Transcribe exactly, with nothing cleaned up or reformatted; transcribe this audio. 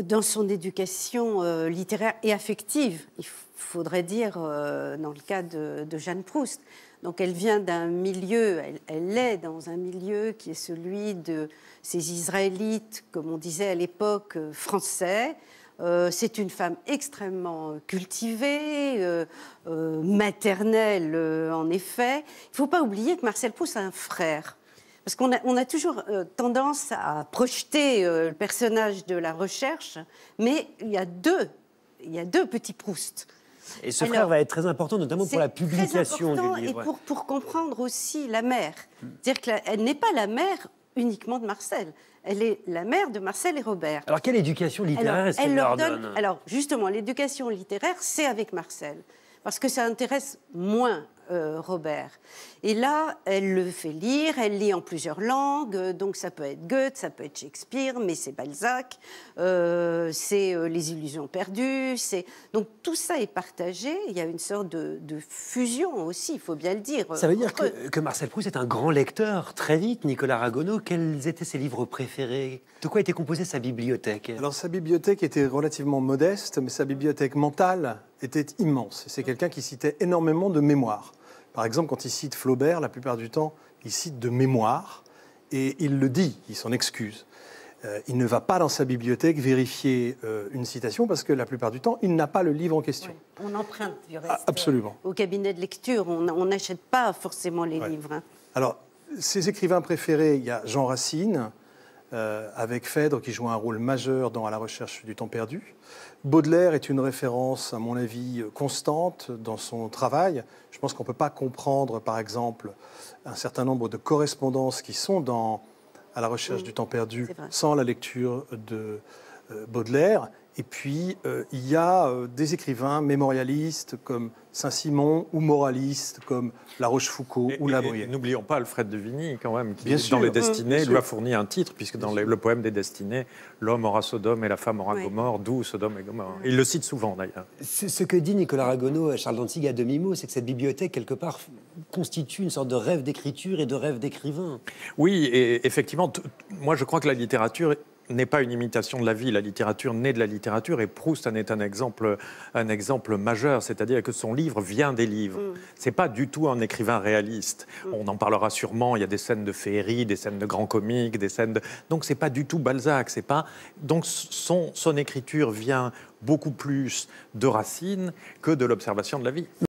dans son éducation euh, littéraire et affective, il faudrait dire, euh, dans le cas de, de Jeanne Proust. Donc elle vient d'un milieu, elle, elle est dans un milieu qui est celui de ces Israélites, comme on disait à l'époque, euh, français. Euh, c'est une femme extrêmement cultivée, euh, euh, maternelle euh, en effet. Il ne faut pas oublier que Marcel Proust a un frère. Parce qu'on a, on a toujours euh, tendance à projeter euh, le personnage de la recherche, mais il y a deux, il y a deux petits Proust. Et ce Alors, frère va être très important, notamment pour la publication très du livre. Et pour, pour comprendre aussi la mère. C'est-à-dire qu'elle n'est pas la mère uniquement de Marcel. Elle est la mère de Marcel et Robert. Alors, quelle éducation littéraire est-ce qu'elle leur donne, donne Alors, justement, l'éducation littéraire, c'est avec Marcel. Parce que ça intéresse moins euh, Robert. Et là, elle le fait lire, elle lit en plusieurs langues, donc ça peut être Goethe, ça peut être Shakespeare, mais c'est Balzac, euh, c'est euh, Les Illusions perdues, c'est... Donc tout ça est partagé, il y a une sorte de, de fusion aussi, il faut bien le dire. Ça veut dire que, que Marcel Proust est un grand lecteur, très vite. Nicolas Ragonneau, quels étaient ses livres préférés? De quoi était composée sa bibliothèque? Alors sa bibliothèque était relativement modeste, mais sa bibliothèque mentale était immense. C'est quelqu'un qui citait énormément de mémoires. Par exemple, quand il cite Flaubert, la plupart du temps, il cite de mémoire, et il le dit, il s'en excuse. Euh, il ne va pas dans sa bibliothèque vérifier euh, une citation, parce que la plupart du temps, il n'a pas le livre en question. Oui, on emprunte du reste. Ah, absolument. Au cabinet de lecture, on n'achète pas forcément les ouais. livres. Hein. Alors, ses écrivains préférés, il y a Jean Racine, Euh, avec Phèdre qui joue un rôle majeur dans À la recherche du temps perdu. Baudelaire est une référence, à mon avis, constante dans son travail. Je pense qu'on ne peut pas comprendre, par exemple, un certain nombre de correspondances qui sont dans À la recherche oui, du temps perdu sans la lecture de euh, Baudelaire. Et puis, euh, il y a euh, des écrivains mémorialistes comme Saint-Simon ou moralistes comme La Rochefoucauld ou La Bruyère. N'oublions pas Alfred de Vigny, quand même, qui, bien dans sûr, Les Destinées, mmh, lui a fourni un titre, puisque dans les, le poème des Destinées, l'homme aura Sodome et la femme aura oui. Gomorre, d'où Sodome et Gomorre. Il le cite souvent, d'ailleurs. Ce que dit Nicolas Ragonneau à Charles Dantzig à demi-mot, c'est que cette bibliothèque, quelque part, constitue une sorte de rêve d'écriture et de rêve d'écrivain. Oui, et effectivement, moi, je crois que la littérature n'est pas une imitation de la vie, la littérature naît de la littérature, et Proust en est un exemple, un exemple majeur, c'est-à-dire que son livre vient des livres. Mm. C'est pas du tout un écrivain réaliste. Mm. On en parlera sûrement, il y a des scènes de féerie, des scènes de grands comiques, des scènes de... Donc c'est pas du tout Balzac, c'est pas... Donc son, son écriture vient beaucoup plus de Racine que de l'observation de la vie.